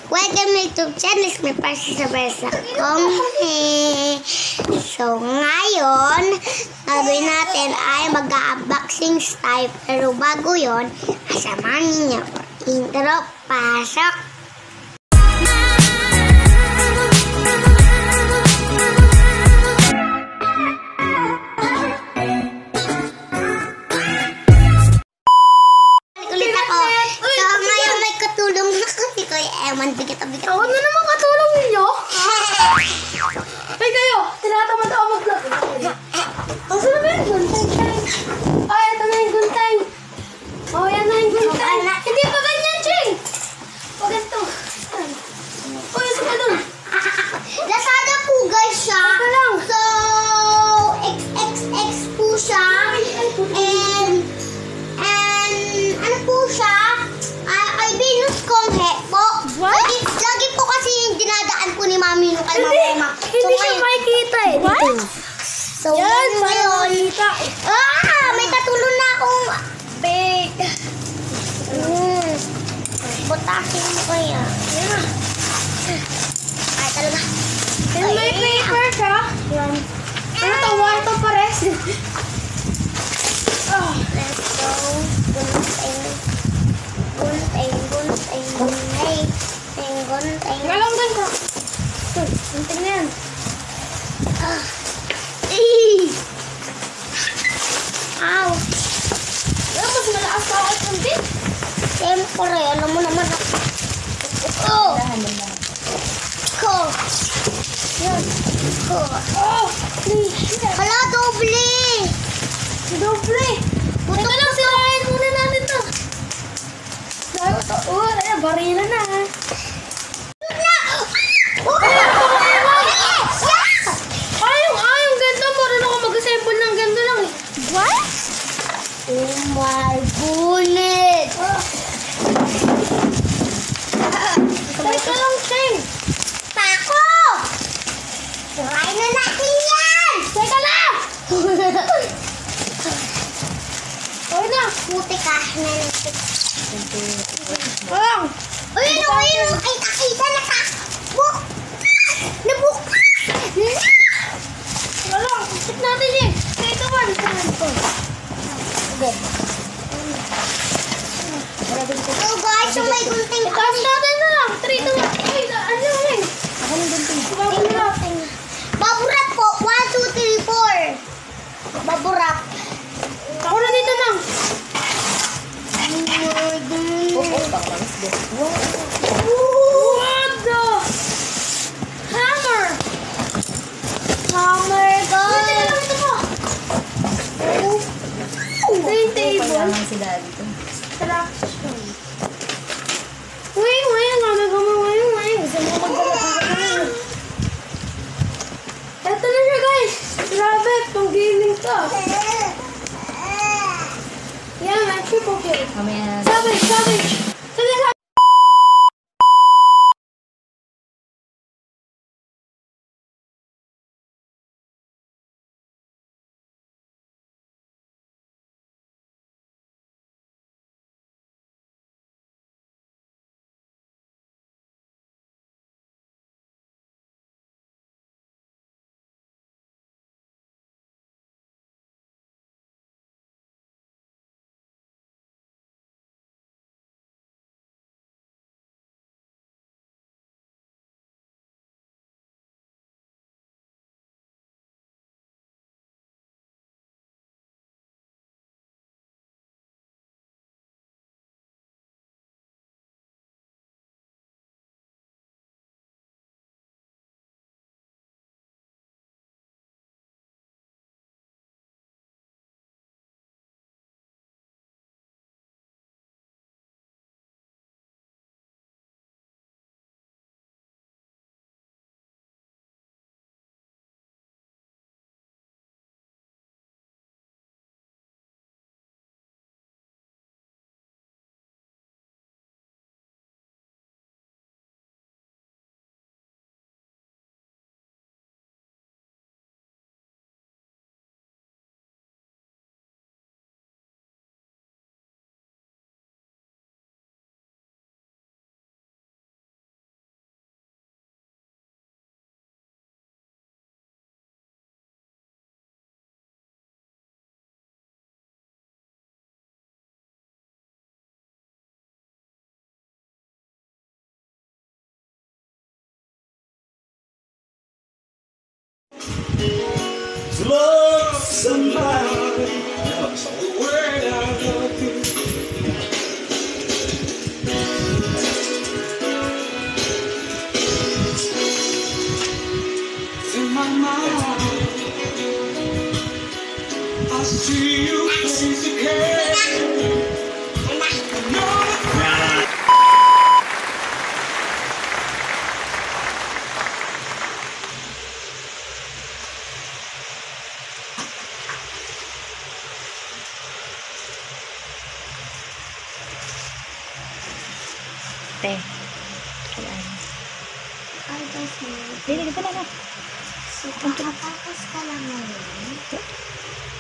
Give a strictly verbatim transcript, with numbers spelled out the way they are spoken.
Welcome to YouTube channel. May Francine Ysabelle sa Konghe. So, ngayon, gagawin natin ay mag-unboxing style. Pero bago yun, asamahan niyo po. Intro, pasok! Ewan, bigat-bigat. Ako na naman katulong ninyo. Ay kayo, tinatamad ako mag-vlog. Ang sarap na yung guntay. Ay, ito na yung guntay. Oh, yan na yung guntay. Hindi pa ganyan, Ching. Pag ito. Oh, yung saka dun. Lazada po guys siya. Ito lang. So, X X X po siya. And, and, ano po siya? Uh, ay, Venus Konghe po. What? Lagi, lagi po kasi yung dinadaan po ni Mami nung kay Mama. Hindi, hindi siya makikita eh. What? So, yan, yan parang ngayon. makikita. Ah, may katulong na akong big. Mm. Butasin mo kaya. Yan. Ay, talaga. And may paper siya. Yan. Ano to? Water pares. Oh. Let's go. Gunting. Gunting, gunting, gunting. Gunting. Ngalang ganda. Gunting na yan. Ah. Eee! Ow! Pero mas malakas pa ako sa bit. Siyempre, alam mo naman ako. Oh! Ko! Yan. Ko! Oh! Hala, doble! Doble! Teka lang, sirahin muna natin to. Oh, ay, barila na ha. Ayong, ayong ganda. Meron ako mag-assemble ng ganda lang eh. What? Oh my goodness! Teka lang, Cheng. Pako! Try na natin yan! Teka lang! Okay na. Puti ka na Parang. Uy, ano, uy, ay, nakita na ka! Buk! Nabuka! Teka lang. Tip natin eh. Ito man. Okay. So guys, so may gunting Itaas natin na lang. Three, two, one. Ay, ano yun? Ako ng gunting. Baburap. Baburap po. One, two, three, four. Baburap. Ako na dito lang. What the? Hammer. Hammer, Ito guys. na lang ito po. Ito yung table. Traction. Uy, ngayon nga. Nagamawayo ngayon. Gusto mo magdala. Ito na siya, guys. Grabe, pang gaming to. Yan, may triple kill. Savage, savage. Sige, savage. Love somebody, that's the word I love you. In my mind, I see you face again. Te. Kailan? Ay, kasi. Dili, dito na na. So, kakatapos ka lang ngayon.